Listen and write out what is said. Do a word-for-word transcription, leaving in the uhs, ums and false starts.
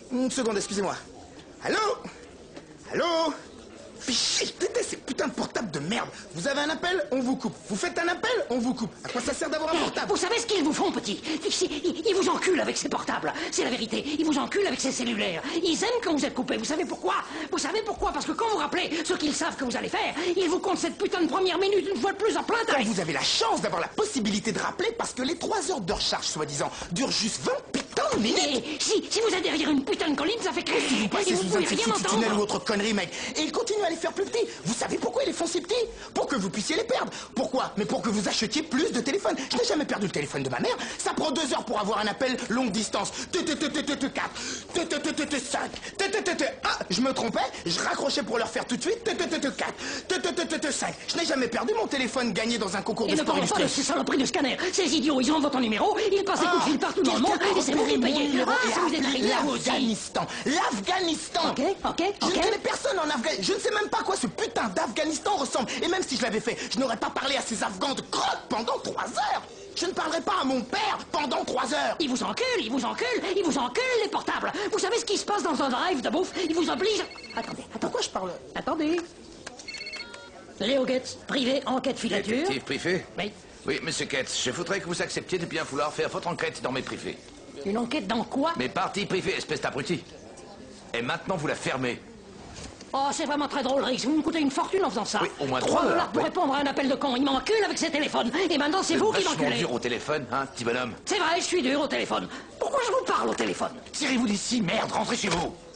Une seconde, excusez-moi. Allô? Allô? Fichier, je déteste ces putains de portables de merde. Vous avez un appel, on vous coupe. Vous faites un appel, on vous coupe. À quoi ça sert d'avoir un portable? Vous savez ce qu'ils vous font, petit? Ils, ils vous enculent avec ces portables. C'est la vérité. Ils vous enculent avec ces cellulaires. Ils aiment quand vous êtes coupé. Vous savez pourquoi? Vous savez pourquoi? Parce que quand vous rappelez ce qu'ils savent que vous allez faire, ils vous comptent cette putain de première minute une fois de plus en plein Quand tarif. vous avez la chance d'avoir la possibilité de rappeler parce que les trois heures de recharge, soi-disant, durent juste vingt putains de minutes. Et si, si vous êtes derrière une putain de colline, ça fait que Si vous passez et vous sous pouvez un rien petit tunnel ou entendre. autre connerie, mec, et ils continuent à les faire plus petits. Vous savez pourquoi ils les font si petits? Pour que vous puissiez les perdre. Pourquoi? Mais pour que vous achetiez plus de téléphones. Je n'ai jamais perdu le téléphone de ma mère. Ça prend deux heures pour avoir un appel longue distance. quatre, cinq, ah, je me trompais, je raccrochais pour leur faire tout de suite. quatre, cinq. Je n'ai jamais perdu mon téléphone gagné dans un concours Et de ne sport parlons pas de illustré. ces saloperies de scanner. Ces idiots, ils ont votre numéro, ils passent des coups de fil partout dans le monde, et c'est vous qui payez. Ah, ça vous est arrivé à vous aussi. L'Afghanistan. L'Afghanistan. Ok, ok, Je ne ok. connais personne en Afghanistan. Je ne sais même pas à quoi ce putain d'Afghanistan ressemble. Et même si je l'avais fait, je n'aurais pas parlé à ces Afghans de crotte pendant trois heures. Je ne parlerai pas à mon père pendant trois heures. Ils vous enculent, ils vous enculent, ils vous enculent les portables. Vous savez ce qui se passe dans un drive de bouffe? Ils vous obligent... Attendez, attendez. Pourquoi je parle? Attendez. Léo Getz, privé, enquête filature. Détective privé? Oui. Oui, monsieur Ketz, je voudrais que vous acceptiez de bien vouloir faire votre enquête dans mes privés. Une enquête dans quoi? Mes parties privées, espèce d'abruti. Et maintenant, vous la fermez. Oh, c'est vraiment très drôle, Rix. Vous me coûtez une fortune en faisant ça. Oui, au moins trois trois dollars dollars, pour oui. répondre à un appel de con. Il m'encule avec ses téléphones. Et maintenant, c'est vous qui vachement m'enculez. dur au téléphone, hein, petit bonhomme. C'est vrai, je suis dur au téléphone. Pourquoi je vous parle au téléphone? Tirez-vous d'ici, merde, rentrez chez vous.